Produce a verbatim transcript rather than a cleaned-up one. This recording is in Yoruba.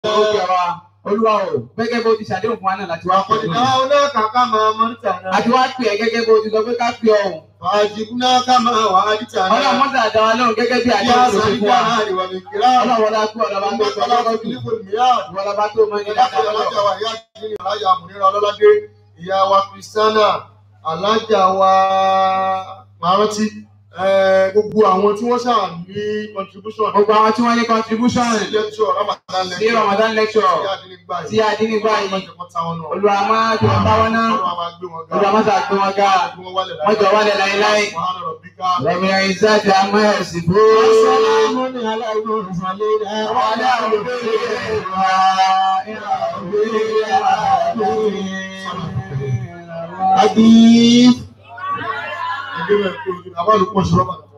Olúwa o, gẹ́gẹ́ bó ti ṣàdéhùn fún wa náà láti wá pọ̀ Àkọ́dé náà ó náà kàkà máa mọ́ níta náà. Àti wá pè é gẹ́gẹ́ bó ti sọ pé ká pè ọ̀hún. Fàájìkú náà ká máa wà á níta náà. Ọlọ́run mọ́tà dá wa lóhùn gẹ́gẹ́ bí àdéhùn tó ti fún wa. Ọlọ́run wọlé akú ọ̀dọ́ bá tó sọ lọ́kọ̀ jù. Wọlé bá tó mọ́ ní dáadáa lọ́wọ́. Ìyá wa Kristiana, alájà wa Màrántí, gbogbo àwọn tí wọ́n ṣáà ní contribution. Gbogbo àwọn tí wọ́n ní contribution. Sí lecture Ramadan lecture. Sí Ramadan lecture. Sí Adínnígbà yìí. Olúwa máa jọ báwọn náà. Olúwa máa ṣàgbé wọn ga. Wọ́n jọ wálé láéláé. Lẹ́mìí àìsàn àti àmọ́ ẹ̀sìn bó. Assalamu alaykum wa rahmatullahi. Adi. Ẹgbẹ́ rẹ̀ kúrò ní àwọn olùkọ́ ṣọ́rọ̀.